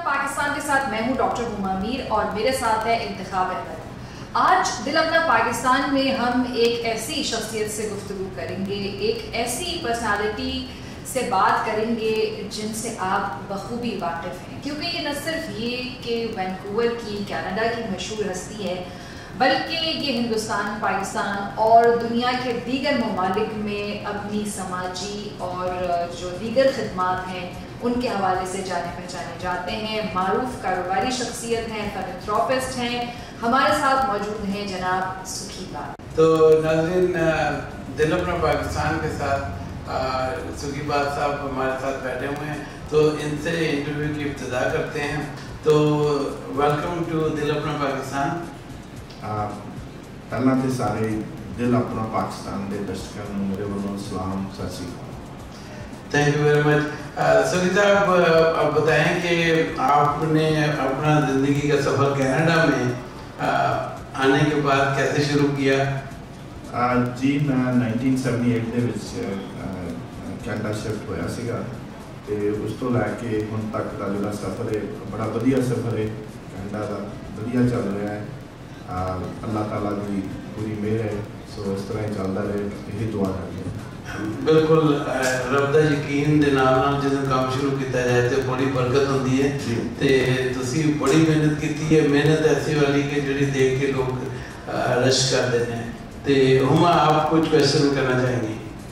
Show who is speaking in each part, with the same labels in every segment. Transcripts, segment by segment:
Speaker 1: पाकिस्तान के साथ मैं हूं डॉक्टर हुमामीर और मेरे साथ है इंतखाब अहमद। आज दिल अपना पाकिस्तान में हम एक ऐसी शख्सियत से गुफ्तगू करेंगे, एक ऐसी पर्सनालिटी से बात करेंगे जिनसे आप बखूबी वाकिफ़ हैं, क्योंकि ये न सिर्फ ये कि वैंकूवर की कनाडा की मशहूर हस्ती है, बल्कि ये हिंदुस्तान, पाकिस्तान और दुनिया के दीगर ममालिक में अपनी समाजी और जो दीगर खिदमात हैं उनके हवाले से जाने पहचाने जाते हैं। मारूफ कारोबारी शख्सियत हैं, फिलैंथ्रोपिस्ट हैं। हमारे साथ मौजूद हैं जनाब सुखी।
Speaker 2: तो नाज़रीन, दिल अपना पाकिस्तान के साथ सुखी साहब हमारे साथ बैठे हुए हैं, तो इनसे इंटरव्यू की इब्तिदा करते हैं। तो वेलकम टू दिल अपना पाकिस्तान।
Speaker 3: पहला तो सारे दिल अपना पाकिस्तान के दर्शकों को मेरे वालों सलाम, सत श्री अकाल।
Speaker 2: Thank you very much. Sukhi साहब, आप बताएं कि आपने अपना ज़िंदगी का सफ़र कनाडा में आने के बाद कैसे शुरू किया?
Speaker 3: जी, मैं 1978 ਦੇ ਵਿੱਚ ਕੈਨੇਡਾ ਸ਼ਿਫਟ ਹੋਇਆ ਸੀਗਾ ਤੇ ਉਸ ਤੋਂ ਲੈ ਕੇ ਹੁਣ ਤੱਕ ਦਾ ਜਿਹੜਾ ਸਫ਼ਰ ਹੈ ਬੜਾ ਵਧੀਆ ਸਫ਼ਰ ਹੈ। ਕੈਨੇਡਾ ਦਾ ਵਧੀਆ ਚੱਲ ਰਿਹਾ ਹੈ। ਅੱਲਾਹ ਤਾਲਾ ਦੀ ਪੂਰੀ ਮਿਹਰ ਹੈ, ਸੋ ਇਸ ਤਰ੍ਹਾਂ ਹੀ ਚੱਲਦਾ ਰਹੇ, ਇਹ ਦੁਆ ਕਰਦੇ ਹਾਂ।
Speaker 2: बिल्कुल, रब दा यकीन दे नाल ਜਦੋਂ ਕੰਮ ਸ਼ੁਰੂ ਕੀਤਾ ਜਾਏ ਤੇ ਬੜੀ ਬਰਕਤ ਹੁੰਦੀ ਹੈ ਤੇ ਤੁਸੀਂ ਬੜੀ ਮਿਹਨਤ ਕੀਤੀ ਹੈ। ਮਿਹਨਤ ਐਸੀ ਵਾਲੀ ਕਿ ਜਿਹੜੀ ਦੇਖ ਕੇ ਲੋग रश करते हैं। तो हुमा, आप कुछ क्वेश्चन करना चाहेंगे?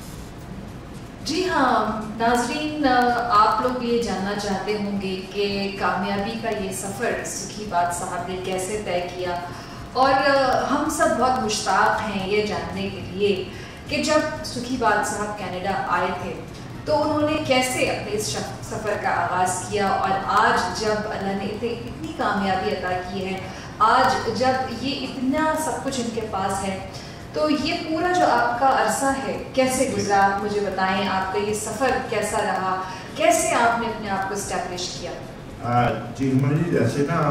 Speaker 1: जी हाँ नाजरीन, आप लोग ये जानना चाहते होंगे कि कामयाबी का ये सफ़र सुखी साहब ने कैसे तय किया, और हम सब बहुत मुश्ताक हैं ये जानने के लिए कि जब सुखी साहब कनाडा आए थे तो उन्होंने कैसे अपने इस सफ़र का आगाज़ किया, और आज जब अल्लाह ने इतनी कामयाबी अता की है, आज जब ये इतना सब कुछ इनके पास है, तो ये पूरा जो आपका अरसा है कैसे गुजरा, आप मुझे बताएं। आपका ये सफ़र कैसा रहा, कैसे आपने अपने आप को इस्टेब्लिश किया?
Speaker 3: जी हुमा जी, जैसे ना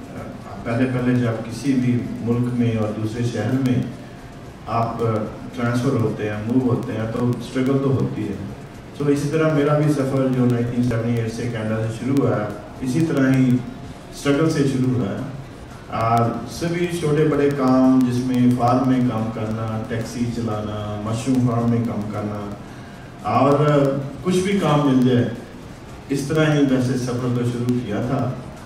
Speaker 3: पहले जब किसी भी मुल्क में और दूसरे शहर में आप ट्रांसफ़र होते हैं, मूव होते हैं, तो स्ट्रगल तो होती है। तो इसी तरह मेरा भी सफ़र जो 1978 से कनाडा से शुरू हुआ है, इसी तरह ही स्ट्रगल से शुरू हुआ है। सभी छोटे बड़े काम, जिसमें फार्म में काम करना, टैक्सी चलाना, मशरूम फार्म में काम करना, और कुछ भी काम मिल जाए, इस तरह ही वैसे सफ़र तो शुरू किया था।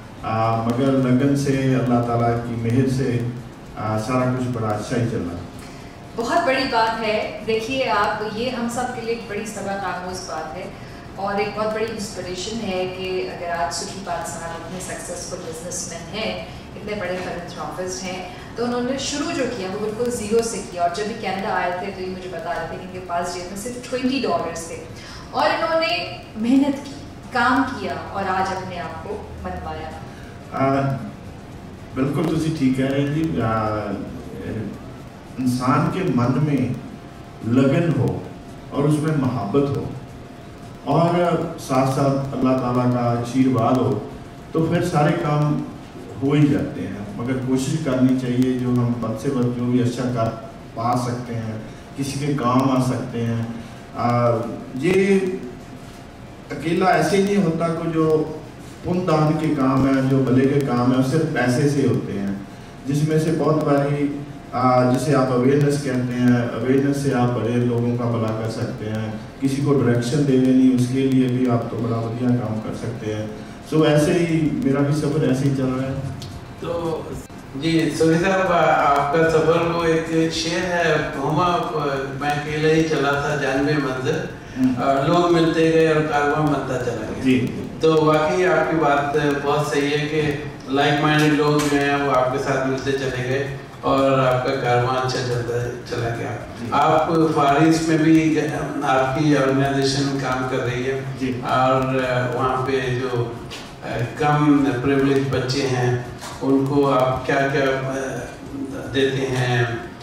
Speaker 3: मगर लगन से, अल्लाह ताला की मेहर से सारा कुछ बड़ा अच्छा ही चल रहा।
Speaker 1: बहुत बड़ी बात है। देखिए आप, ये हम सब के लिए एक बड़ी सबक आमोज़ बात है और एक बहुत बड़ी इंस्पिरेशन है कि अगर आज सुखी साहब इतने सक्सेसफुल बिजनेसमैन हैं, इतने बड़े फिलैंथ्रोपिस्ट हैं, तो उन्होंने शुरू जो किया वो बिल्कुल ज़ीरो से किया। और जब भी कनाडा आए थे तो ये मुझे बता रहे थे कि इनके पास जेब में सिर्फ $20 थे, और इन्होंने मेहनत की, काम किया और आज अपने आप को मनवाया।
Speaker 3: बिल्कुल तुसी ठीक कह रहे हैं जी। इंसान के मन में लगन हो और उसमें मोहब्बत हो और साथ साथ अल्लाह ताला का आशीर्वाद हो, तो फिर सारे काम हो ही जाते हैं। मगर कोशिश करनी चाहिए जो हम बद से बद जो भी अच्छा कर पा सकते हैं, किसी के काम आ सकते हैं। ये अकेला ऐसे नहीं होता कि जो पुन दान के काम है, जो भले के काम है, सिर्फ पैसे से होते हैं, जिसमें से बहुत बारी जिसे आप अवेयरनेस कहते हैं, अवेयरनेस से आप बड़े लोगों का भला कर सकते हैं। किसी को डायरेक्शन दे देनी, उसके लिए भी आप तो बड़ा बढ़िया काम कर सकते हैं। सो ऐसे ही मेरा भी सफ़र ऐसे ही चल रहा है।
Speaker 2: तो जी सुखी साहब, आपका सफ़र वो एक शेर है, हुमा मैं अकेला ही चला था जानवे मंजिल, लोग मिलते गए और कारवां बनता चला गया।
Speaker 3: जी,
Speaker 2: तो वाकई आपकी बात बहुत सही है कि लाइक माइंडेड लोग जो हैं वो आपके साथ मिलते चले गए और आपका कारवां अच्छा चला गया। आप फार ईस्ट में भी आपकी ऑर्गेनाइजेशन काम कर रही है
Speaker 3: जी,
Speaker 2: और वहाँ पे जो कम प्रिविलेज बच्चे हैं उनको आप क्या क्या देते हैं,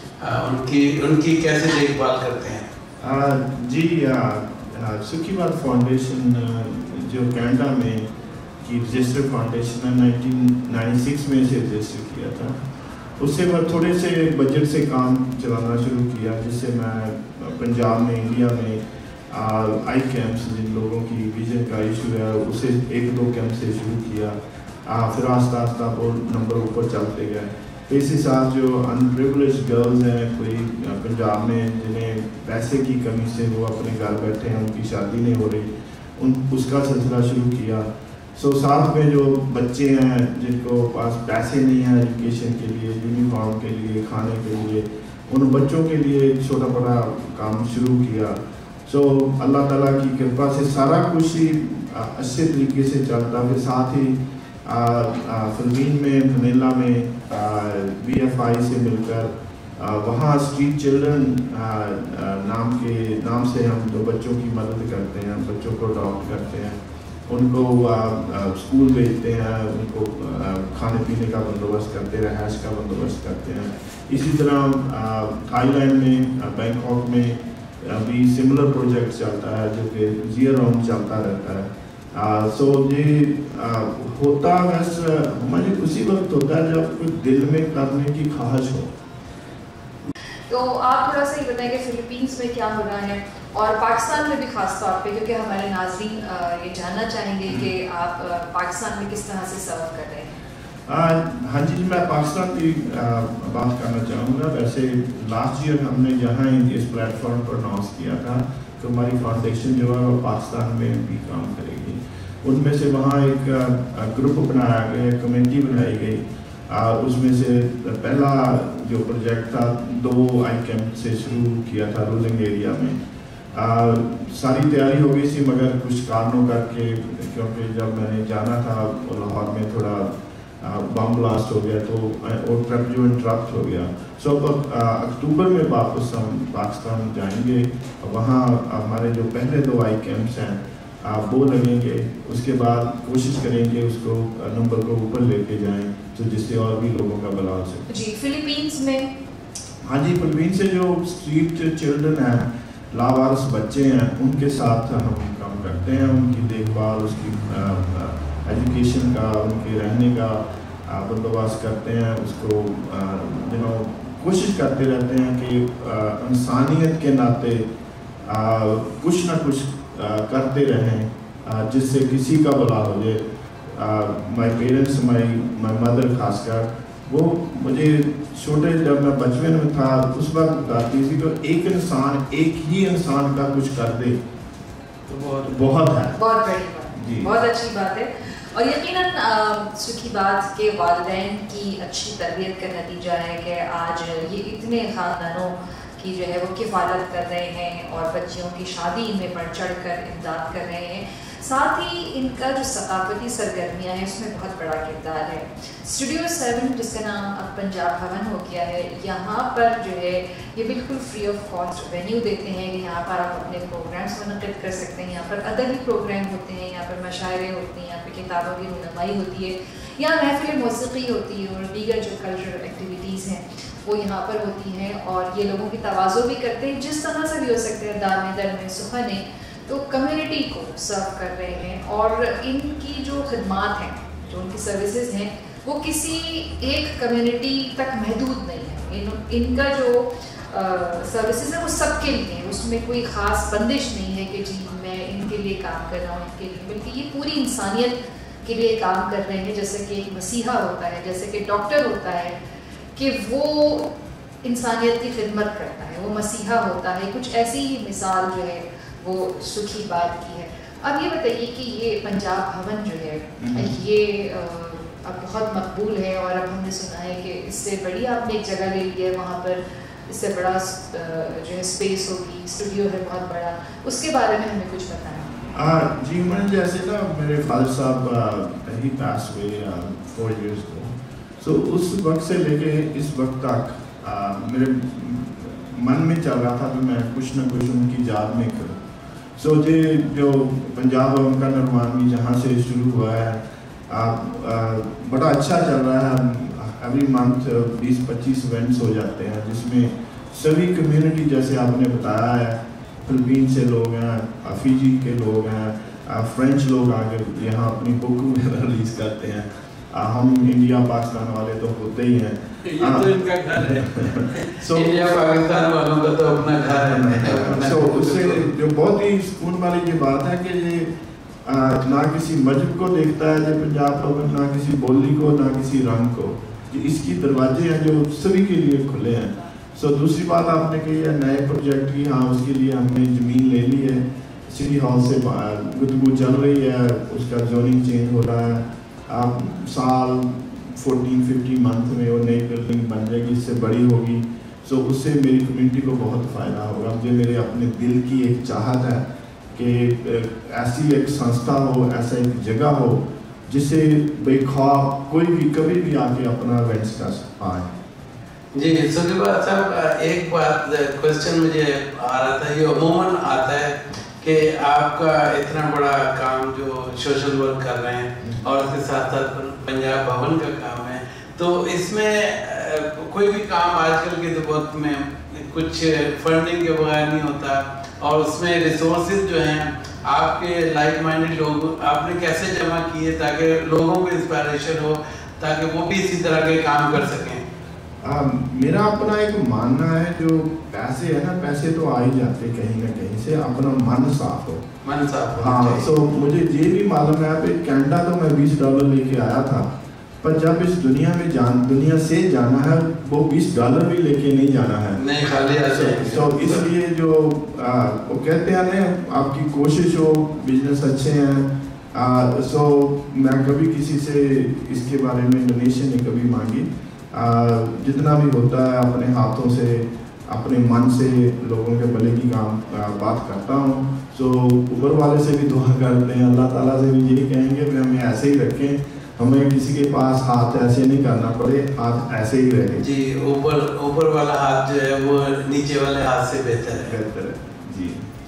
Speaker 2: उनकी कैसे देखभाल करते हैं?
Speaker 3: जी, सुखी फाउंडेशन जो कनाडा में की रजिस्टर फाउंडेशन है, 1996 में से रजिस्टर किया था। उससे मैं थोड़े से बजट से काम चलाना शुरू किया, जिससे मैं पंजाब में, इंडिया में आई कैंप्स, जिन लोगों की विजन का इशू है, उसे 1-2 कैंप से शुरू किया। फिर आस्ता आस्ता वो नंबर ऊपर चलते गए। तो इसी साथ जो अनप्रिविलेज गर्ल्स हैं कोई पंजाब में जिन्हें पैसे की कमी से वो अपने घर बैठे हैं, उनकी शादी नहीं हो रही, उसका सिलसिला शुरू किया। सो साथ में जो बच्चे हैं जिनको पास पैसे नहीं हैं एजुकेशन के लिए, यूनिफॉर्म के लिए, खाने के लिए, उन बच्चों के लिए छोटा बड़ा काम शुरू किया। सो अल्लाह ताला की कृपा से सारा कुछ ही अच्छे तरीके से चलता। फिर साथ ही फिलिपीन में मनीला में BFI से मिलकर वहाँ स्ट्रीट चिल्ड्रन नाम से हम जो बच्चों की मदद करते हैं, बच्चों को अडॉप्ट करते हैं, उनको स्कूल भेजते हैं, उनको खाने पीने का बंदोबस्त करते हैं, रहायश का बंदोबस्त करते हैं। इसी तरह थाईलैंड में बैंकॉक में भी सिमिलर प्रोजेक्ट चलता है जो कि ईयर राउंड चलता रहता है। सो ये होता वैसे हमारे उसी वक्त होता है जब कोई दिल में करने की ख्वाहिश हो।
Speaker 1: तो आप थोड़ा सा ये बताएं कि फिलीपींस में क्या हो रहा है और पाकिस्तान में भी ख़ास तौर पे, क्योंकि हमारे नाज़रीन ये जानना चाहेंगे कि आप पाकिस्तान में किस तरह से सर्व कर रहे हैं।
Speaker 3: हाँ जी, मैं पाकिस्तान की बात करना चाहूँगा। वैसे लास्ट ईयर हमने जहाँ इस प्लेटफॉर्म पर अनाउंस किया था तो हमारी फाउंडेशन जो है वो पाकिस्तान में भी काम करेगी। उनमें से वहाँ एक ग्रुप बनाया गया, कमेटी बनाई गई। उसमें से पहला जो प्रोजेक्ट था 2 आई कैंप से शुरू किया था रूलिंग एरिया में। सारी तैयारी हो गई थी मगर कुछ कारणों करके, क्योंकि जब मैंने जाना था लाहौर में थोड़ा बम ब्लास्ट हो गया तो और ट्रिप जो इंटरप्ट हो गया। सो अब अक्टूबर में वापस हम पाकिस्तान जाएंगे। वहाँ हमारे जो पहले 2 आई कैंप्स हैं वो लगेंगे। उसके बाद कोशिश करेंगे उसको नंबर को ऊपर लेके जाएं तो जिससे और भी लोगों का भला हो सके।
Speaker 1: जी, फिलीपींस में
Speaker 3: हाँ जी, फिलीपींस से जो स्ट्रीट चिल्ड्रन हैं, लावारिस बच्चे हैं, उनके साथ हम काम करते हैं। उनकी देखभाल, उसकी एजुकेशन का, उनके रहने का बंदोबस्त करते हैं। उसको कोशिश करते रहते हैं कि इंसानियत के नाते कुछ ना कुछ करते रहें जिससे किसी का भला हो जाए। माय पेरेंट्स, माय मदर खासकर, वो मुझे छोटे जब मैं बचपन में था उस वक्त बताती थी कि एक ही इंसान का कुछ कर दे तो बहुत है।
Speaker 1: बहुत बड़ी बात जी, बहुत अच्छी बात है। और यकीनन सुखी बात के वालिदैन की अच्छी तरबियत का नतीजा है कि आज ये इतने ख़ानदानों की जो है वो किफ़ालत कर रहे हैं और बच्चियों की शादी में बढ़ चढ़ कर इमदाद कर रहे हैं। साथ ही इनका जो सकाफती सरगर्मियाँ हैं उसमें बहुत बड़ा किरदार है। स्टूडियो 7 जिसका नाम अब पंजाब भवन हो गया है, यहाँ पर जो है ये बिल्कुल फ्री ऑफ कॉस्ट वेन्यू देते हैं कि यहाँ पर आप अपने प्रोग्राम्स मुनक़िद कर सकते हैं। यहाँ पर अदबी प्रोग्राम होते हैं, यहाँ पर मशायरे होते हैं, यहाँ पर किताबों की रुनमाई होती है, यहाँ महफिल मौसीक़ी होती है और दीगर जो कल्चरल एक्टिविटीज़ हैं वो यहाँ पर होती हैं। और ये लोगों की तवाज़ो भी करते हैं जिस तरह से भी हो सकते हैं, दाम दर में सुखने तो कम्युनिटी को सर्व कर रहे हैं। और इनकी जो खिदमात हैं, जो उनकी सर्विसेज हैं, वो किसी एक कम्युनिटी तक महदूद नहीं है। इनका जो सर्विसेज है वो सबके लिए है, उसमें कोई ख़ास बंदिश नहीं है कि जी मैं इनके लिए काम कर रहा हूँ, इनके लिए, बल्कि ये पूरी इंसानियत के लिए काम कर रहे हैं। जैसे कि एक मसीहा होता है, जैसे कि डॉक्टर होता है कि वो इंसानियत की खिदमत करता है, वो मसीहा होता है। कुछ ऐसी ही मिसाल जो है वो सुखी बात की है। अब ये बताइए कि ये पंजाब भवन जो है ये अब बहुत मकबूल है और अब हमने सुना है कि इससे बड़ी आपने एक जगह ले ली है, वहाँ पर इससे बड़ा जो है स्पेस होगी, स्टूडियो है बहुत बड़ा, उसके बारे में हमें कुछ बताएं।
Speaker 3: जी, मैं जैसे ना मेरे फादर साहब ही पास हुए 4 years को, सो उस वक्त से लेके इस वक्त तक मेरे मन में चल रहा था कि मैं कुछ ना कुछ उनकी याद में करूँ। सो ये जो पंजाब भवन का निर्माण भी जहाँ से शुरू हुआ है बड़ा अच्छा चल रहा है। एवरी मंथ 20-25 इवेंट्स हो जाते हैं जिसमें सभी कम्युनिटी, जैसे आपने बताया है, फिलीपीन से लोग हैं, फिजी के लोग हैं, फ्रेंच लोग आके यहाँ अपनी बुक रिलीज़ करते हैं। हम इंडिया पाकिस्तान वाले तो होते ही हैं,
Speaker 2: ये तो इनका घर है। इंडिया पाकिस्तान वालों का तो अपना घर है।
Speaker 3: उससे जो बहुत ही सुकून वाली ये बात है कि ये ना किसी मजहब को देखता है जो पंजाब पब्लिक, ना किसी बोली को, ना किसी रंग को। इसकी दरवाजे हैं जो सभी के लिए खुले हैं। दूसरी बात आपने कही है नए प्रोजेक्ट की, हाँ उसके लिए हमने ज़मीन ले ली है, सिटी हॉल से गुफ्तगू चल रही है, उसका जोनिंग चेंज हो रहा है। आप साल 14-15 मंथ में वो नई बिल्डिंग बन जाएगी, इससे बड़ी होगी। उससे मेरी कम्युनिटी को बहुत फ़ायदा होगा। मुझे मेरे अपने दिल की एक चाहत है कि ऐसी एक संस्था हो, ऐसा एक जगह हो जिसे बेख्वाब कोई भी कभी भी आके अपना इवेंट्स कर पाए।
Speaker 2: जी सुखी साहब, एक बात क्वेश्चन मुझे आ रहा था, ये अमूमन आता है कि आपका इतना बड़ा काम जो सोशल वर्क कर रहे हैं और उसके साथ साथ पंजाब भवन का काम है, तो इसमें कोई भी काम आजकल के वक्त में कुछ फंडिंग के बगैर नहीं होता, और उसमें रिसोर्सेज जो हैं आपके लाइक माइंडेड लोग आपने कैसे जमा किए ताकि लोगों को इंस्पिरेशन हो, ताकि वो भी इसी तरह के काम कर सकें?
Speaker 3: मेरा अपना एक मानना है, जो पैसे है ना, पैसे तो आ ही जाते कहीं ना कहीं से, अपना मन साफ हो,
Speaker 2: मन साफ हो।
Speaker 3: हाँ, मुझे ये भी मालूम है कि कनाडा तो मैं $20 लेके आया था, पर जब इस दुनिया में दुनिया से जाना है वो $20 भी लेके नहीं जाना है, नहीं खाली ऐसे। इसलिए जो वो कहते हैं ना, आपकी कोशिश हो, बिजनेस अच्छे हैं, मैं कभी किसी से इसके बारे में डोनेशन नहीं कभी मांगी। जितना भी होता है अपने हाथों से, अपने मन से लोगों के भले की काम बात करता हूँ। ऊपर वाले से भी दुआ करते हैं, अल्लाह ताला से भी यही कहेंगे कि हमें ऐसे ही रखें, हमें किसी के पास हाथ ऐसे नहीं करना पड़े, हाथ ऐसे ही रहे।
Speaker 2: जी, ऊपर वाला हाथ जो है वो नीचे वाले हाथ से बेहतर है।
Speaker 3: जी।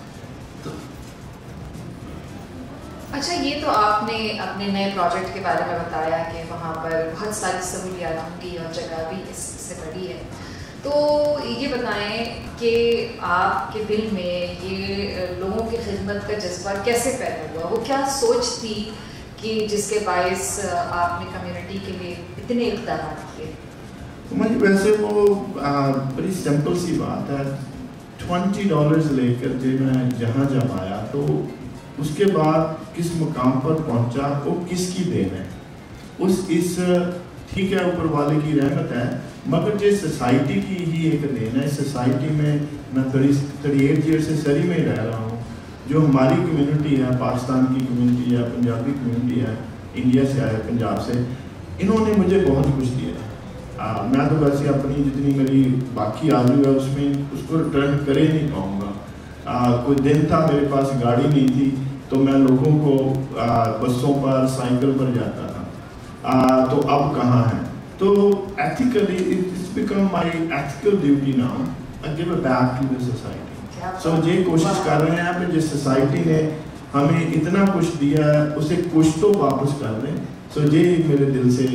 Speaker 1: अच्छा, ये तो आपने अपने नए प्रोजेक्ट के बारे में बताया कि वहाँ पर बहुत सारी सहूलियात होंगी और जगह भी इससे बड़ी है, तो ये बताएं कि आपके दिल में ये लोगों की खिदमत का जज्बा कैसे पैदा हुआ? वो क्या सोच थी कि जिसके बायस आपने कम्युनिटी के लिए इतने इक़दाम किए?
Speaker 3: मुझे वैसे वो बड़ी सिंपल सी बात है, $20 लेकर जो मैं जब आया तो उसके बाद किस मुकाम पर पहुंचा वो किसकी देन है? ठीक है, ऊपर वाले की रहमत है, मगर ये सोसाइटी की ही एक देन है। सोसाइटी में मैं 38 ईयर से सरी में रह रहा हूँ। जो हमारी कम्युनिटी है, पाकिस्तान की कम्युनिटी है, पंजाबी कम्युनिटी है, इंडिया से आए पंजाब से, इन्होंने मुझे बहुत कुछ दिया। मैं तो वैसे अपनी जितनी मेरी बाकी आजू है उसमें उसको रिटर्न करे नहीं पाऊँगा। कोई दिन था मेरे पास गाड़ी नहीं थी तो मैं लोगों को बसों पर, साइकिल पर जाता था, तो अब कहाँ है? तो ethically it's become my ethical duty now, I give back to the society. ये कोशिश कर रहे हैं कि जिस सोसाइटी ने हमें इतना कुछ दिया है उसे कुछ तो वापस कर दें। ये मेरे दिल से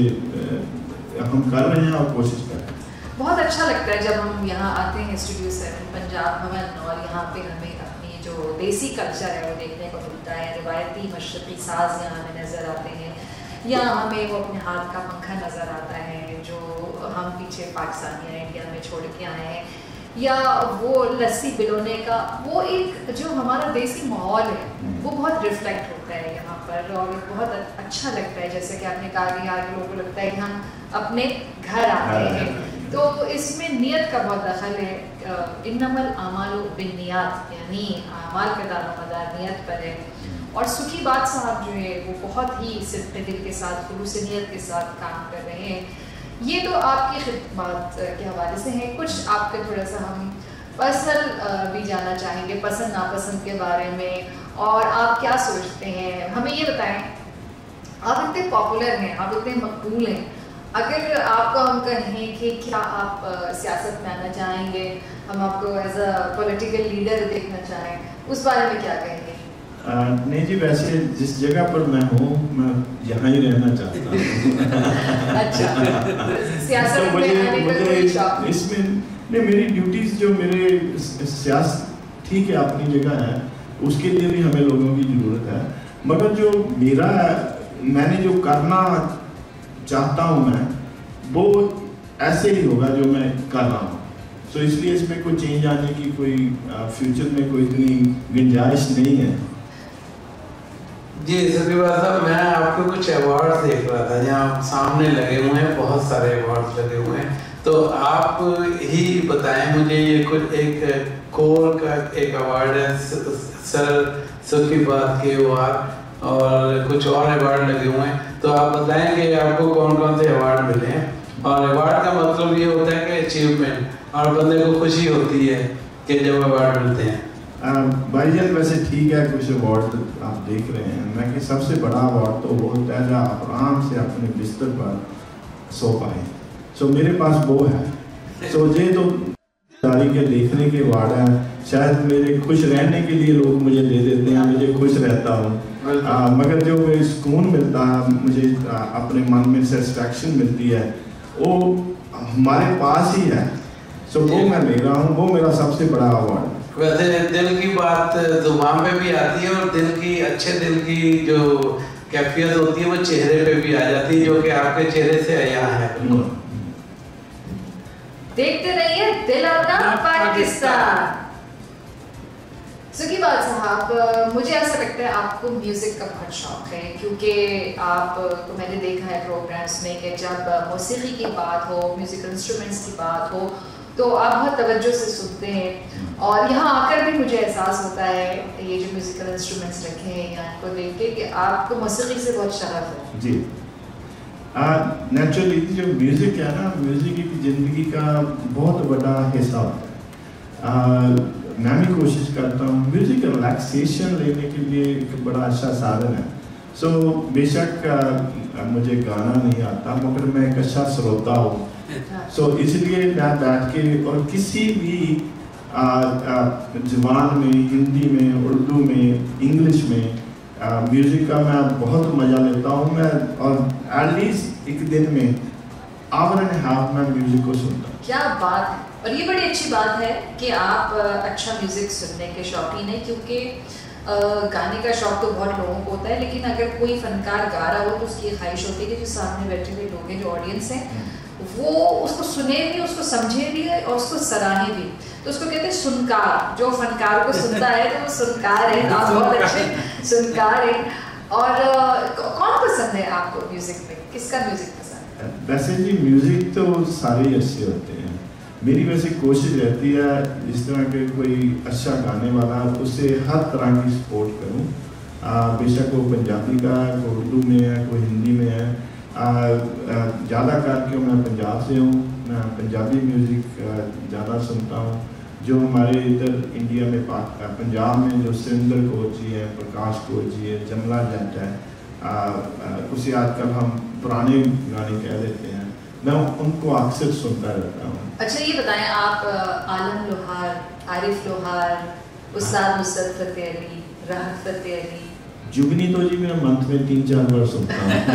Speaker 3: हम कर रहे हैं और कोशिश कर रहे हैं।
Speaker 1: बहुत अच्छा लगता है जब हम यहाँ आते हैं स्टूडियो 7 पंजाब भवन, और यहाँ पे हमें अपनी जो देसी कल्चर है वो देखने को मिलता है। रिवायती मशरक़ी साज यहाँ हमें नज़र आते हैं, या हमें वो अपने हाथ का पंखा नज़र आता है जो हम पीछे पाकिस्तानी या इंडिया में छोड़ के आए हैं, या वो लस्सी बिलोने का वो एक जो हमारा देसी माहौल है वो बहुत रिफ्लेक्ट होता है यहाँ पर, और बहुत अच्छा लगता है। जैसे कि आपने कहा कि यहाँ के लोगों को लगता है कि हम अपने घर आते हैं, तो इसमें नियत का बहुत दखल है। इन्नमल आमालु बिन्नियात, यानी अमाल का दारोमदार नियत पर है। और सुखी बात साहब जो है वो बहुत ही सिद्क़े दिल के साथ, खुलूस नियत के साथ काम कर रहे हैं। ये तो आपकी खिदमत के हवाले से है। कुछ आपके थोड़ा सा हम पर्सनल भी जानना चाहेंगे, पसंद नापसंद के बारे में, और आप क्या सोचते हैं। हमें ये बताएं, आप इतने पॉपुलर हैं, आप इतने मकबूल हैं, अगर आपको हम कहें कि क्या आप सियासत में आना चाहेंगे, हम आपको एज अ पॉलिटिकल लीडर देखना चाहें, उस बारे में क्या कहेंगे?
Speaker 3: नहीं जी, वैसे जिस जगह पर मैं हूँ मैं यहाँ ही रहना चाहता हूँ।
Speaker 1: अच्छा, सियासत में आने का कोई शौक नहीं?
Speaker 3: इसमें नहीं, मेरी ड्यूटीज़ जो मेरे सियासत ठीक है अपनी जगह है, उसके लिए भी हमें लोगों की ज़रूरत है, मगर जो मेरा मैंने जो करना चाहता हूँ मैं वो ऐसे ही होगा जो मैं कर रहा हूँ। इसलिए इसमें कोई चेंज आने की कोई फ्यूचर में कोई इतनी गुंजाइश नहीं है।
Speaker 2: जी सकीबा साहब, मैं आपके कुछ अवार्ड देख रहा था जहाँ सामने लगे हुए हैं, बहुत सारे अवार्ड लगे हुए हैं, तो आप ही बताएं मुझे, ये कुछ एक कोर का एक अवार्ड है, सर सुखी बात के अवार्ड, और कुछ और अवार्ड लगे हुए हैं, तो आप बताएं कि आपको कौन कौन से अवार्ड मिले हैं। और अवार्ड का मतलब ये होता है कि अचीवमेंट, और बंदे को खुशी होती है कि जब अवार्ड मिलते हैं।
Speaker 3: भाईजान वैसे ठीक है, कुछ अवार्ड आप देख रहे हैं ना, कि सबसे बड़ा अवार्ड तो वो होता है जहाँ आप आराम से अपने बिस्तर पर सो पाए। सो मेरे पास वो है। सो ये तो तारीख के देखने के अवार्ड है, शायद मेरे खुश रहने के लिए लोग मुझे दे देते हैं, मुझे खुश रहता हूँ, मगर जो सुकून मिलता है मुझे, अपने मन में सेटिस्फैक्शन मिलती है, वो हमारे पास ही है। सो वो मैं ले रहा हूँ, वो मेरा सबसे बड़ा अवार्ड।
Speaker 2: वैसे दिल की बात जुबान पे भी आती है, और दिल की, अच्छे दिल की जो कैफियत होती है वो चेहरे पे भी आ जाती है, जो कि आपके चेहरे से यहाँ है। बिल्कुल
Speaker 1: देखते रहिए दिल अपना पाकिस्तान। सुखी बात साहब, मुझे ऐसा लगता है आपको म्यूजिक का बहुत शौक है, क्योंकि आपको मैंने देखा है प्रोग्राम्स में कि जब मौसीकी की बात हो, म्यूजिकल इंस्ट्रूमेंट्स की बात हो, तो आप बहुत तवज्जो से सुनते हैं, और यहाँ आकर भी मुझे एहसास होता है ये जो म्यूजिकल इंस्ट्रूमेंट्स रखे हैं यहाँ को देख के कि आपको मौसीकी से बहुत शगफ है।
Speaker 3: जी नेचुरली जो म्यूज़िक है ना, म्यूज़िक की ज़िंदगी का बहुत बड़ा हिस्सा होता है। मैं भी कोशिश करता हूँ, म्यूज़िक रिलैक्सेशन लेने के लिए एक बड़ा अच्छा साधन है। सो बेशक मुझे गाना नहीं आता, मगर मैं एक अच्छा श्रोता हूँ। सो इसलिए मैं बैठ के और किसी भी ज़ुबान में, हिंदी में, उर्दू में, इंग्लिश में म्यूज़िक का मैं बहुत मज़ा लेता हूँ मैं, और एटलीस्ट एक दिन में आवर एंड हाफ मैं म्यूज़िक को सुनता हूँ।
Speaker 1: क्या बात है, और ये बड़ी अच्छी बात है कि आप अच्छा म्यूज़िक सुनने के शौकीन हैं, क्योंकि गाने का शौक तो बहुत लोगों को होता है, लेकिन अगर कोई फनकार गा रहा हो तो उसकी ख्वाहिश होती है कि जो सामने बैठे हुए लोग हैं, जो ऑडियंस हैं, वो उसको सुने भी, उसको समझे भी और उसको सराहे भी। तो उसको कहते हैं सुनकार। जो फनकार को सुनता है तो वो सुनकार है। आप बहुत अच्छे सुनकार हैं। और कौन पसंद है आपको म्यूजिक में, किसका म्यूजिक पसंद है?
Speaker 3: वैसे जी म्यूजिक तो सारे अच्छे होते हैं। मेरी वैसे कोशिश रहती है जिस तरह के कोई अच्छा गाने वाला, उससे हर तरह की सपोर्ट करूं। बेशक वो पंजाबी का, कोई उर्दू में है, कोई हिंदी में है। ज़्यादा करके मैं पंजाब से हूँ, मैं पंजाबी म्यूज़िक ज़्यादा सुनता हूँ। जो हमारे इधर इंडिया में पंजाब में जो सुरेंद्र कौर जी है, प्रकाश कौर जी है, जमला जट है, उसे आजकल हम पुराने गाने कह देते हैं, मैं उनको अक्सर सुनता रहता हूँ।
Speaker 1: अच्छा ये बताएं आप, आलम लोहार, आरिफ लोहार, उस्ताद नुसरत फतेह अली, राहत फतेह अली,
Speaker 3: जुगनी तो जी मैं मंथ में 3-4 बार सुनता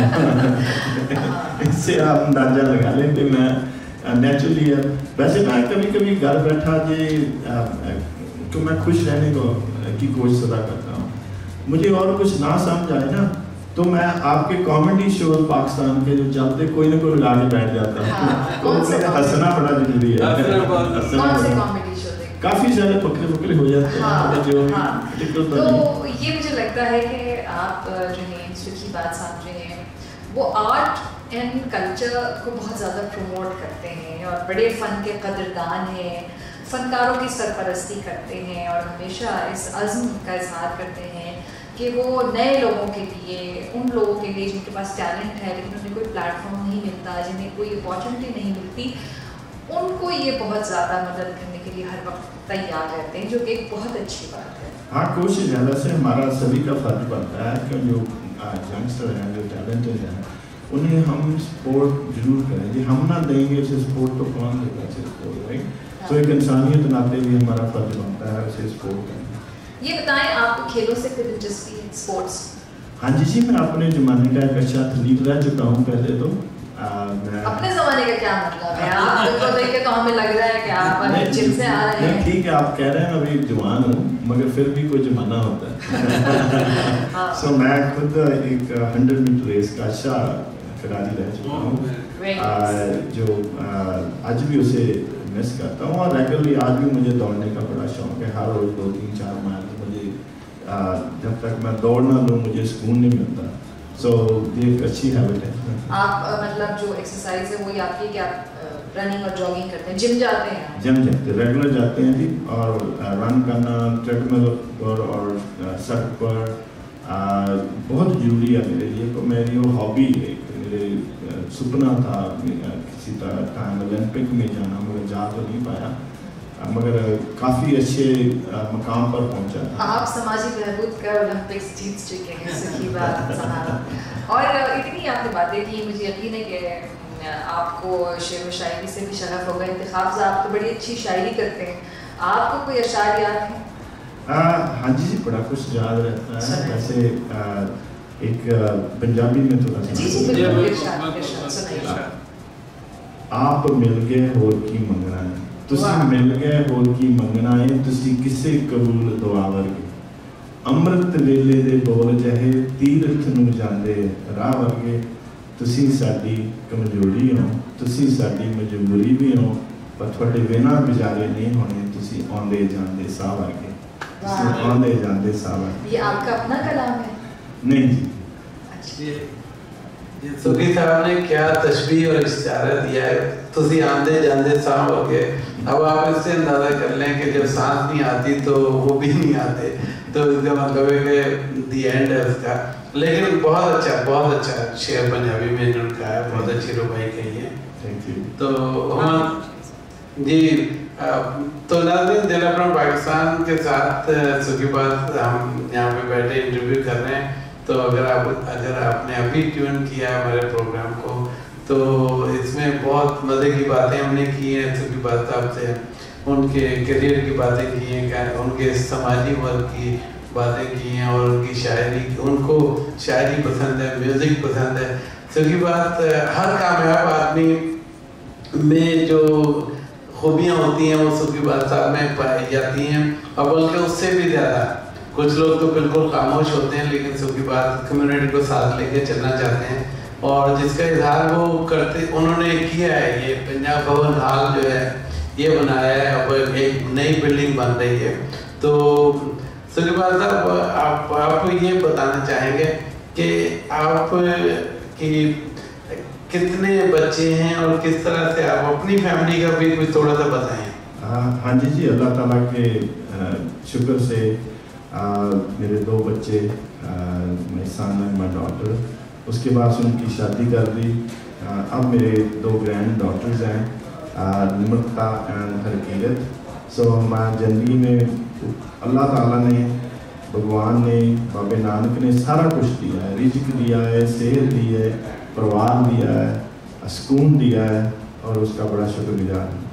Speaker 3: हूँ। इससे आप अंदाजा लगा लें कि मैं नेचुरली है। वैसे मैं कभी कभी घर बैठा जी तो मैं खुश रहने की कोशिश अदा करता हूँ। मुझे और कुछ ना समझ आए ना तो मैं आपके कॉमेडी शो पाकिस्तान के जो चलते कोई ना कोई लगा के बैठ जाता हूँ। तो हंसना बड़ा जरूरी है। काफी सारे पकड़े हो जाते हैं जो
Speaker 1: तो ये मुझे लगता है कि आप जो है सुखी बात साहब जो हैं वो आर्ट एंड कल्चर को बहुत ज़्यादा प्रमोट करते हैं और बड़े फ़न के कदरदान हैं, फ़नकारों की सरपरस्ती करते हैं और हमेशा इस अज़्म का इजहार करते हैं कि वो नए लोगों के लिए, उन लोगों के लिए जिनके पास टैलेंट है लेकिन उन्हें कोई प्लेटफॉर्म नहीं मिलता, जिन्हें कोई अपॉर्चुनिटी नहीं मिलती, उनको ये बहुत ज़्यादा मदद करने के लिए हर वक्त तैयार रहते हैं, जो कि एक बहुत अच्छी बात है।
Speaker 3: हाँ, कोशिश ज़्यादा से हमारा सभी का फर्ज बनता है कि जो यंगस्टर हैं, जो टैलेंटेड हैं, उन्हें हम सपोर्ट जरूर करें। जी हम ना देंगे उसे सपोर्ट तो कौन देगा उसे सपोर्ट, राइट? तो एक इंसानियत नाते भी हमारा फर्ज बनता है उसे सपोर्ट करना।
Speaker 1: ये बताएं आपको खेलों से कोई दिलचस्पी है, स्पोर्ट्स?
Speaker 3: हाँ जी, मैं अपने ज़माने का एक अच्छा एथलीट रह चुका हूँ पहले तो।
Speaker 1: अपने ज़माने का क्या मतलब है? आपको देख के तो हमें लग रहा है कि आप जिम से आ रहे हैं।
Speaker 3: ठीक है, आप कह रहे हैं मैं अभी जवान हूँ मगर फिर भी कोई ज़माना होता है। सो मैं खुद एक 100 मीटर रेस का अच्छा खिलाड़ी रह चुका हूँ, जो आज भी उसे मिस करता हूँ और रेगुलरली आज भी मुझे दौड़ने का बड़ा शौक है। हर रोज़ 2-3-4 माइल मुझे जब तक मैं दौड़ ना लूँ मुझे सुकून नहीं मिलता। सो ये एक अच्छी हैबिट है।
Speaker 1: आप मतलब जो एक्सरसाइज है वही आपकी, क्या रनिंग और जॉगिंग करते हैं, जिम जाते हैं?
Speaker 3: जिम जाते हैं, रेगुलर जाते हैं जी। और रन करना ट्रेडमिल पर और सड़क पर बहुत ज़रूरी है मेरे लिए। तो मेरी वो हॉबी है, मेरे सपना था किसी टाइम ओलंपिक में जाना, मगर जा तो नहीं पाया, मगर काफ़ी अच्छे मकाम पर पहुंचा था।
Speaker 1: आप समाजी बहबूद का ओलंपिक्स जीत चुके हैं, सुखी बात सहारा। और इतनी आपने बातें की, मुझे यकीन है कि आपको शेर व शायरी से भी शगफ होगा। इंतखाब से आप तो बड़ी अच्छी शायरी करते हैं, आपको कोई अशार याद है?
Speaker 3: हाँ जी, बड़ा कुछ याद रहता है। वैसे एक पंजाबी में थोड़ा सा।
Speaker 1: जी जी बिल्कुल, इरशाद सुनाइए।
Speaker 3: आप मिल गए होर की मंगना है, तुसी मिल गए होर की मंगना है, तुसी किसे कबूल दुआ वर्गे, अमृत वेले दे बोल जहे तीरथ नूं जांदे राह वर्गे, तुसी साडी कमजोरी हो, तुसी साडी मजबूरी भी हो, पर थोड़े बिना गुजारे नहीं होने, तुसी आंदे जांदे साह वर्गे, तुसी आंदे जांदे साह वर्गे।
Speaker 1: ये आपका अपना कलाम है?
Speaker 3: नहीं जी।
Speaker 2: सुखी साहब ने क्या तशबीह और इशारा दिया है, तुसी आंदे जांदे साह वर्गे। अब आप इससे अंदाजा कर लें कि जब सांस नहीं आती तो वो भी नहीं आते, तो इसका मतलब है कि दी एंड है उसका। लेकिन बहुत अच्छा शेर पंजाबी में इन्होंने कहा है, बहुत अच्छी रुबाई कही है।
Speaker 3: Thank you.
Speaker 2: तो हम जी तो नाज़रीन, दिल अपना पाकिस्तान के साथ सुखी बात हम यहाँ पे बैठे इंटरव्यू कर रहे हैं। तो अगर आपने अभी ट्यून किया है हमारे प्रोग्राम को, तो इसमें बहुत मज़े की बातें हमने की हैं सुखी बात साहब से। उनके करियर की बातें की हैं, उनके समाजी वर्क की बातें की हैं, और उनकी शायरी, उनको शायरी पसंद है, म्यूज़िक पसंद है। सुखी बात हर कामयाब आदमी में जो खूबियाँ होती हैं वो सुखी बात साहब में पाई जाती हैं, और बल्कि उससे भी ज़्यादा। कुछ लोग तो बिल्कुल खामोश होते हैं, लेकिन सुखी बात कम्युनिटी को साथ लेके चलना चाहते हैं, और जिसका इजहार वो करते उन्होंने किया है। ये पंजाब भवन हाल जो है ये बनाया है, अब एक नई बिल्डिंग बन रही है। तो सुखी बात साहब, आप ये बताना चाहेंगे कि आप की कितने बच्चे हैं और किस तरह से आप अपनी फैमिली का भी कुछ थोड़ा सा बताएं।
Speaker 3: हाँ जी, अल्लाह ताला के शुक्र से मेरे 2 बच्चे, my son and my daughter, उसके बाद उनकी शादी कर दी। अब मेरे 2 ग्रैंड डॉटर्स हैं, निमरता एंड हरकीरत। सो हमारी ज़िंदगी में अल्लाह ताला ने, भगवान ने, बाबे नानक ने सारा कुछ दिया है। रिज़्क़ दिया है, सेहत दी है, परिवार दिया है, सुकून दिया है, और उसका बड़ा शुक्रगुजार हूँ।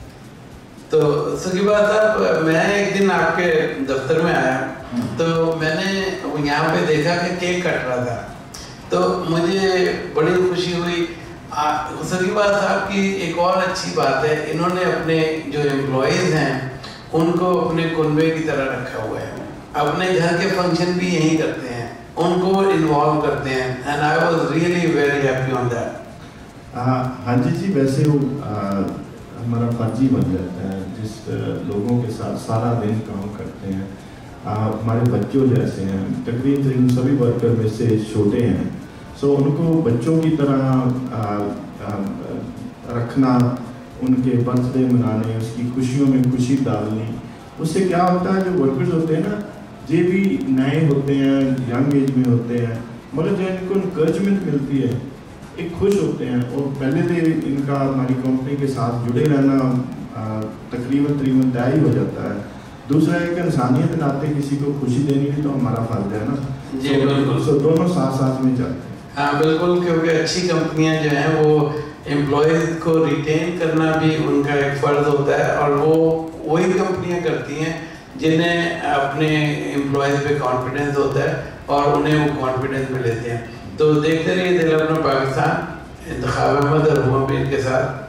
Speaker 2: तो सुखी बात साहब, मैं एक दिन आपके दफ्तर में आया, तो मैंने यहाँ पे देखा कि केक कट रहा था, तो मुझे बड़ी खुशी हुई। सुखी बात साहब की एक और अच्छी बात है, इन्होंने अपने जो एम्प्लॉयज़ हैं उनको अपने कुनबे की तरह रखा हुआ है, अपने घर के फंक्शन भी यहीं करते हैं, उनको इन्वॉल्व करते हैं, and I was really very happy on that.
Speaker 3: हाँ जी, वैसे वो हमारा फर्ज ही बन जाता है, जिस लोगों के साथ सारा दिन काम करते हैं। हमारे बच्चों जैसे हैं, तकरीबन सभी वर्कर में से छोटे हैं। सो उनको बच्चों की तरह रखना, उनके बर्थडे मनाने, उसकी खुशियों में खुशी डालनी, उससे क्या होता है, जो वर्कर्स होते हैं ना, ये भी नए होते हैं, यंग एज में होते हैं, मगर जो इनको इनकरेजमेंट मिलती है, एक खुश होते हैं। और पहले से इनका हमारी कंपनी के साथ जुड़े रहना तकरीबन तय हो जाता है। दूसरा एक इंसानियत नाते किसी को खुशी देनी भी तो हमारा फर्ज है ना
Speaker 2: जी। बिल्कुल,
Speaker 3: सो दोनों साथ में चलते हैं।
Speaker 2: हाँ बिल्कुल, क्योंकि अच्छी कंपनियां जो हैं वो एम्प्लॉयज़ को रिटेन करना भी उनका एक फ़र्ज़ होता है, और वो वही कंपनियां करती हैं जिन्हें अपने एम्प्लॉयज़ पे कॉन्फिडेंस होता है और उन्हें वो कॉन्फिडेंस में लेते हैं। तो देखते रहिए दिल अपना पाकिस्तान, इंतखाब अहमद और हुमामीर के साथ।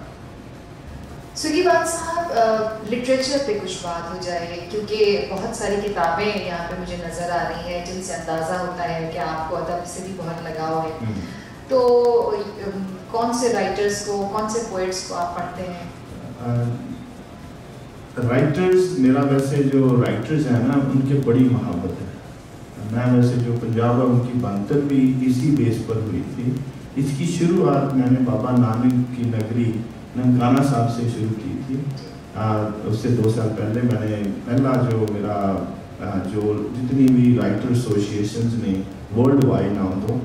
Speaker 1: सुखी बात साहब, लिटरेचर पे कुछ बात हो जाए, क्योंकि बहुत सारी किताबें यहाँ पे मुझे नज़र आ रही हैं जिनसे अंदाज़ा होता है कि आपको अदब से भी बहुत लगाव है। तो कौन से राइटर्स को, कौन से पोइट्स को आप पढ़ते हैं?
Speaker 3: राइटर्स, मेरा वैसे जो राइटर्स हैं ना, उनके बड़ी मोहब्बत है। मैं वैसे जो पंजाब है उनकी बनतर भी इसी बेस पर हुई थी। इसकी शुरुआत मैंने बाबा नानक की नगरी ननकाना साहब से शुरू की थी। उससे 2 साल पहले मैंने पहला जो मेरा जो जितनी भी राइटर एसोसिएशंस ने वर्ल्ड वाइड नाम तो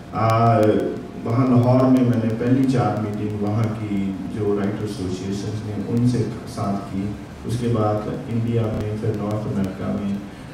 Speaker 3: वहाँ लाहौर में मैंने पहली 4 मीटिंग वहाँ की जो राइटर एसोसिएशंस ने उनसे साथ की। उसके बाद इंडिया में, फिर नॉर्थ अमेरिका में,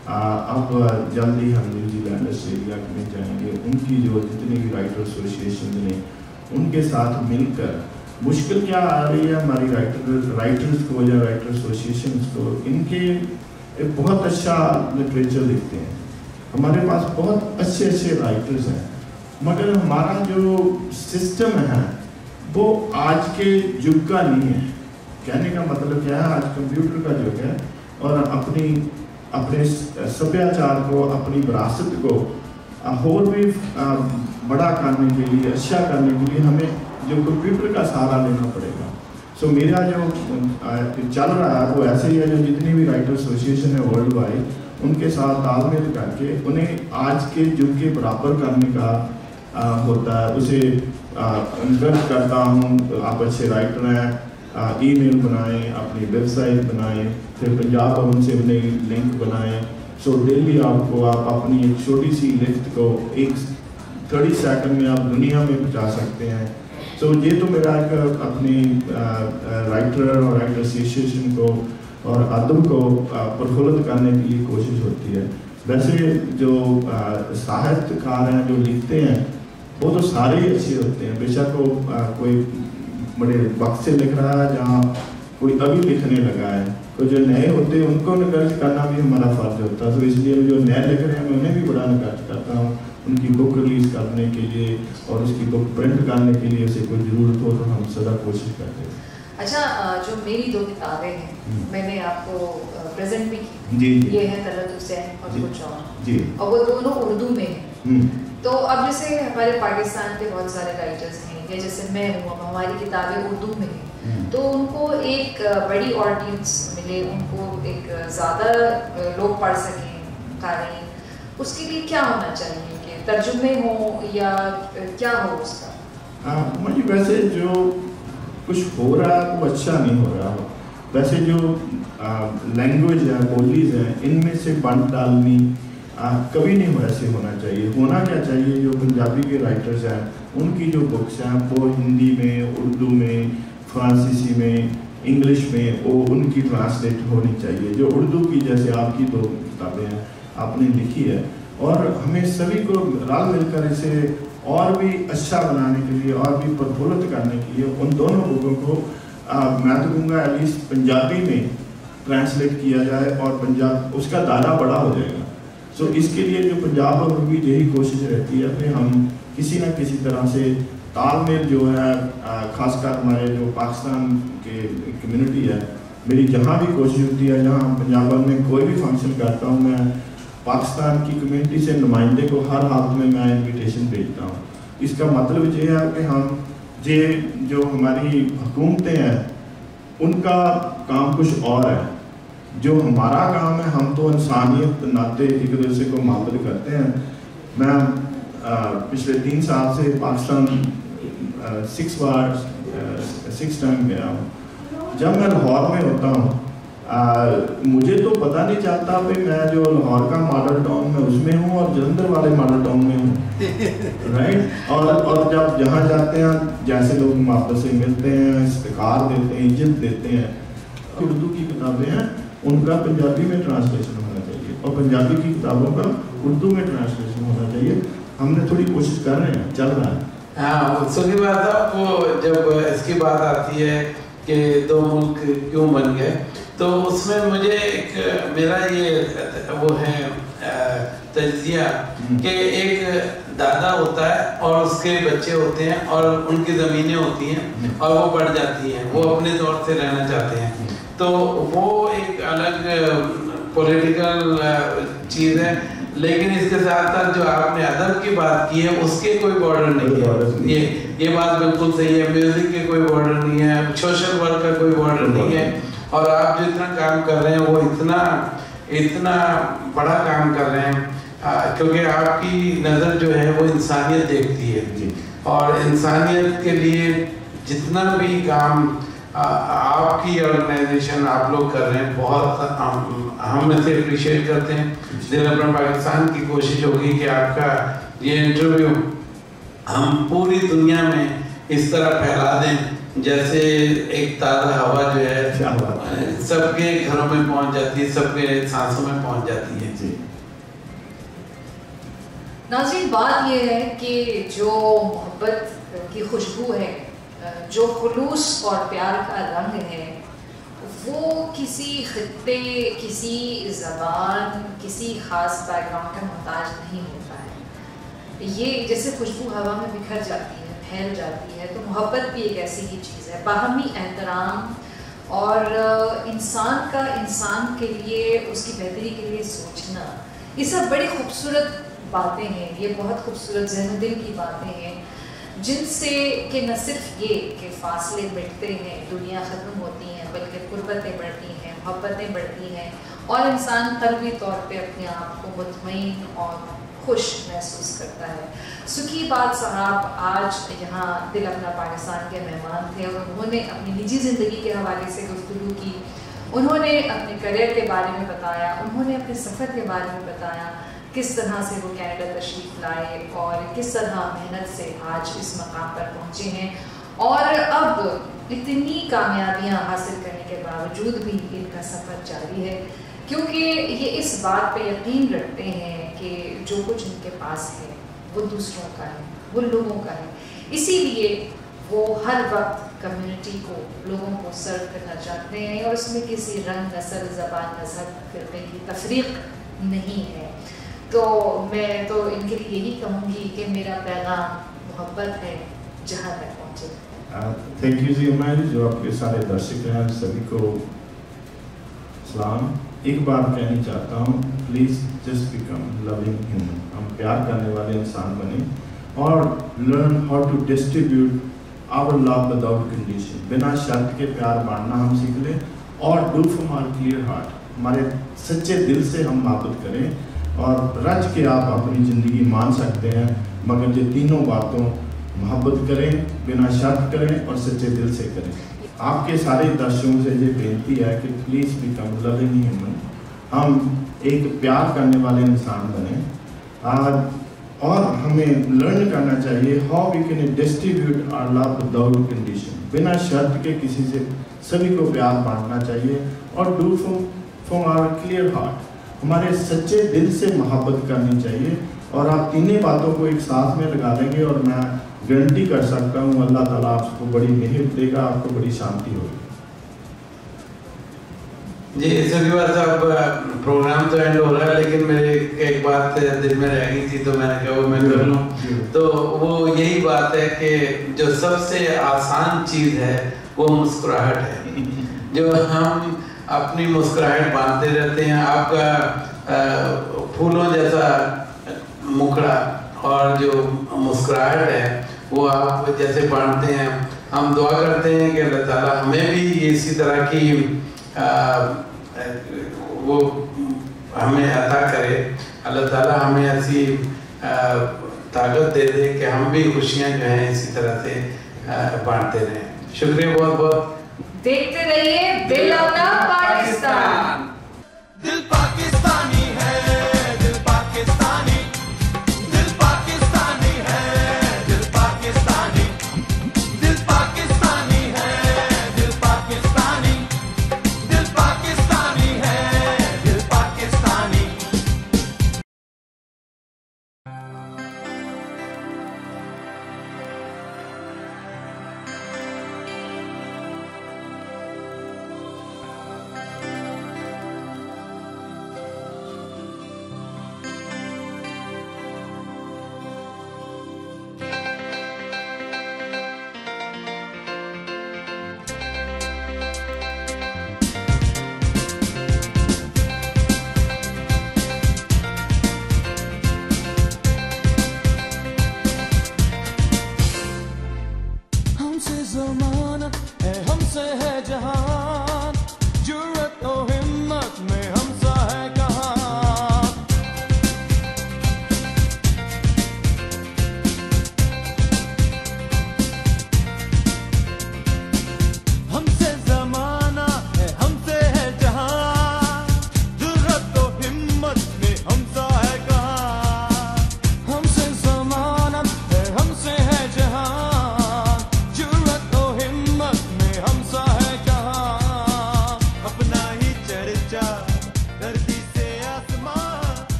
Speaker 3: अब जल्दी हम न्यूजीलैंड ऑस्ट्रेलिया में जाएंगे। उनकी जो जितनी भी राइटर एसोसिएशन ने उनके साथ मिलकर मुश्किल क्या आ रही है हमारी राइटर्स को या राइटर एसोसिएशन को, इनके एक बहुत अच्छा लिटरेचर लिखते हैं, हमारे पास बहुत अच्छे राइटर्स हैं, मगर हमारा जो सिस्टम है वो आज के युग का नहीं है। कहने का मतलब क्या है, आज कंप्यूटर का युग है और अपने सभ्याचार को, अपनी विरासत को और भी बड़ा करने के लिए, अच्छा करने के लिए हमें जो कंप्यूटर का सहारा लेना पड़ेगा। सो मेरा जो चल रहा है वो ऐसे ही है, जो जितनी भी राइटर एसोसिएशन है वर्ल्ड वाइड उनके साथ तालमेल करके उन्हें आज के युग के बराबर करने का होता है। उसे इन्करेज करता हूँ, आप अच्छे राइटर हैं, ईमेल बनाएं, अपनी वेबसाइट बनाएं, फिर पंजाब भवन से अपने लिंक बनाएं। सो डेली आपको आप अपनी एक छोटी सी लिस्ट को एक 30 सेकंड में आप दुनिया में पहुँचा सकते हैं। सो ये तो मेरा एक अपनी राइटर और राइटर एसोसिएशन को और अदब को प्रफुल्लित करने के लिए कोशिश होती है। वैसे जो साहित्यकार हैं जो लिखते हैं वो तो सारे ही अच्छे होते हैं, बेशक वो कोई बड़े वक्त से लिख रहा है, जहाँ कोई अभी लिखने लगा है, तो जो नए होते हैं उनको निकर्ज करना भी हमारा फर्ज होता है। तो इसलिए जो नए लिख रहे हैं मैं उन्हें भी बड़ा निकर्ज करता हूँ, उनकी बुक रिलीज़ करने के लिए और उसकी बुक प्रिंट करने के लिए उसे कोई ज़रूरत हो तो हम सदा कोशिश करते हैं।
Speaker 1: अच्छा, जो मेरी 2 किताबें हैं मैंने आपको प्रेजेंट भी की,
Speaker 3: जी
Speaker 1: ये है तलत हुसैन और कुछ और
Speaker 3: जी,
Speaker 1: और वो दोनों उर्दू में हैं। तो अब जैसे हमारे पाकिस्तान के बहुत सारे राइटर्स हैं, या जैसे मैं हूँ, अब हमारी किताबें उर्दू में हैं, तो उनको एक बड़ी ऑडियंस मिले, उनको एक ज़्यादा लोग पढ़ सकें क़ारीन, उसके लिए क्या होना चाहिए कि तर्जुमे हो या क्या हो उसका?
Speaker 3: मुझे वैसे जो कुछ हो रहा है वो अच्छा नहीं हो रहा हो। वैसे जो लैंग्वेज है, बोलीज हैं, इनमें से बंट डालनी कभी नहीं ऐसे होना चाहिए। होना क्या चाहिए, जो पंजाबी के राइटर्स हैं उनकी जो बुक्स हैं वो हिंदी में, उर्दू में, फ्रांसीसी में, इंग्लिश में वो उनकी ट्रांसलेट होनी चाहिए। जो उर्दू की जैसे आपकी 2 किताबें हैं आपने लिखी है, और हमें सभी को रल मिलकर इसे और भी अच्छा बनाने के लिए और भी प्रफुल्लित करने के लिए उन दोनों बुकों को मैं तो कहूँगा एटलीस्ट पंजाबी में ट्रांसलेट किया जाए और पंजाब उसका दायरा बड़ा हो जाएगा। सो इसके लिए जो पंजाब में भी यही कोशिश रहती है कि हम किसी न किसी तरह से तालमेल जो है, खासकर हमारे जो पाकिस्तान के कम्युनिटी है, मेरी जहाँ भी कोशिश होती है, जहाँ पंजाब में कोई भी फंक्शन करता हूँ, मैं पाकिस्तान की कम्युनिटी से नुमाइंदे को हर हालत में मैं इन्विटेशन भेजता हूँ। इसका मतलब ये है कि हम ये जो हमारी हुकूमतें हैं उनका काम कुछ और है, जो हमारा काम है हम तो इंसानियत नाते एक दूसरे को मोहब्बत करते हैं। मैं पिछले 3 साल से पाकिस्तान 6 टाइम गया हूँ। जब मैं लाहौर में होता हूँ मुझे तो पता नहीं चलता कि मैं जो लाहौर का मॉडल टाउन में उसमें हूँ और जलंधर वाले मॉडल टाउन में हूँ, राइट। और जब जहाँ जाते हैं जैसे लोग मोहब्बत से मिलते हैं, इस्तिकार देते हैं, इज्जत देते हैं। उर्दू की किताबें हैं उनका पंजाबी में ट्रांसलेशन होना चाहिए और पंजाबी की किताबों का उर्दू में ट्रांसलेशन होना चाहिए। हमने थोड़ी कोशिश कर रहे हैं, चल रहा है।
Speaker 2: हाँ, सुखी बात है। वो जब इसकी बात आती है कि 2 मुल्क क्यों बन गए, तो उसमें मुझे एक मेरा ये वो है तजिया कि एक दादा होता है और उसके बच्चे होते हैं और उनकी ज़मीनें होती हैं और वो बढ़ जाती हैं, वो अपने दौर से रहना चाहते हैं, तो वो एक अलग पॉलिटिकल चीज़ है। लेकिन इसके साथ साथ जो आपने अदब की बात की है उसके कोई बॉर्डर नहीं है। ये बात बिल्कुल सही है। म्यूजिक के कोई बॉर्डर नहीं है, सोशल वर्क का कोई बॉर्डर नहीं है, और आप जो इतना काम कर रहे हैं वो इतना बड़ा काम कर रहे हैं। क्योंकि आपकी नज़र जो है वो इंसानियत देखती है जी, और इंसानियत के लिए जितना भी काम आपकी ऑर्गेनाइजेशन आप लोग कर रहे हैं बहुत हम इसे अप्रिशिएट करते हैं। दिल अपना पाकिस्तान की कोशिश होगी कि आपका ये इंटरव्यू हम पूरी दुनिया में इस तरह फैला दें जैसे एक ताज़ा हवा जो है सबके घरों में पहुंच जाती है, सबके सांसों में पहुंच जाती है जी।
Speaker 1: नाज़रीन, बात ये है कि जो मोहब्बत की खुशबू है, जो खुलूस और प्यार का रंग है, वो किसी खित्ते, किसी ज़बान, किसी ख़ास बैकग्राउंड का मोहताज नहीं होता है। ये जैसे खुशबू हवा में बिखर जाती है, फैल जाती है, तो मोहब्बत भी एक ऐसी ही चीज़ है। बाहमी एहतराम और इंसान का इंसान के लिए, उसकी बेहतरी के लिए सोचना, ये सब बड़ी खूबसूरत बातें हैं। ये बहुत खूबसूरत ज़हन दिल की बातें हैं जिनसे कि न सिर्फ ये कि फासले मिटते हैं, दुनिया ख़त्म होती हैं, बल्कि कुर्बतें बढ़ती हैं, मोहब्बतें बढ़ती हैं और इंसान क़ल्बी तौर पे अपने आप को मुतमईन और खुश महसूस करता है। सुखी बात साहब आज यहाँ दिल अपना पाकिस्तान के मेहमान थे और उन्होंने अपनी निजी ज़िंदगी के हवाले से गुफ्तगू की, उन्होंने अपने करियर के बारे में बताया, उन्होंने अपने सफ़र के बारे में बताया, किस तरह से वो कनाडा तशरीफ़ लाए और किस तरह मेहनत से आज इस मकाम पर पहुँचे हैं और अब इतनी कामयाबियाँ हासिल करने के बावजूद भी इनका सफ़र जारी है, क्योंकि ये इस बात पे यकीन रखते हैं कि जो कुछ इनके पास है वो दूसरों का है, वो लोगों का है। इसीलिए वो हर वक्त कम्युनिटी को, लोगों को सर्व करना चाहते हैं और उसमें किसी रंग, नस्ल, ज़बान, मज़हब, फ़िरक़े की तफरीक नहीं है। तो मैं तो इनके लिए यही कहूँगी कि मेरा पैगाम मोहब्बत है, जहाँ तक पहुँचे।
Speaker 3: थैंक यू जी उमर, जो आपके सारे दर्शक हैं सभी को सलाम। एक बात कहनी चाहता हूँ, please just become loving human. हम प्यार करने वाले इंसान बने और learn how to distribute our love without condition. बिना शर्त के प्यार बांटना हम सीख लें और do from our clear heart, हमारे सच्चे दिल से हम मोहब्बत करें और रज के आप अपनी ज़िंदगी मान सकते हैं, मगर ये तीनों बातों मोहब्बत करें, बिना शर्त करें और सच्चे दिल से करें। आपके सारे दर्शकों से ये बेनती है कि प्लीज़ बिकम लविंग ह्यूमन। हम एक प्यार करने वाले इंसान बने और हमें लर्न करना चाहिए how we can distribute our love without condition. बिना शर्त के किसी से सभी को प्यार बांटना चाहिए और do from our clear heart, हमारे सच्चे दिल से मोहब्बत करनी चाहिए। और आप तीनों बातों को एक साथ में लगा लेंगे और मैं गारंटी कर सकता हूँ अल्लाह ताला आपको बड़ी मेहर देगा, आपको बड़ी शांति होगी।
Speaker 2: जी सभी बात साहब, प्रोग्राम तो एंड हो रहा है, लेकिन मेरे एक बात दिल में रह गई थी तो मैंने कहा वो मैं कर लूँ। तो वो यही बात है कि जो सबसे आसान चीज़ है वो मुस्कुराहट है। जो हम अपनी मुस्कुराहट बांधते रहते हैं, आपका फूलों जैसा मुखड़ा और जो मुस्कुराहट है वो आप जैसे बांधते हैं। हम दुआ करते हैं कि अल्लाह ताला हमें भी इसी तरह की वो हमें अता करे। अल्लाह ताला हमें ऐसी ताकत दे दे कि हम भी खुशियाँ जो हैं इसी तरह से बांटते रहें। शुक्रिया बहुत बहुत।
Speaker 1: देखते रहिए दिल अपना पाकिस्तान।
Speaker 4: दिल